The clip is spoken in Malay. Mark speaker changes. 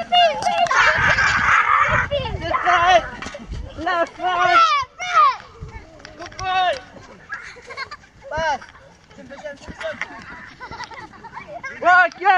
Speaker 1: This side. Left side. Good boy. Pass. Right, go.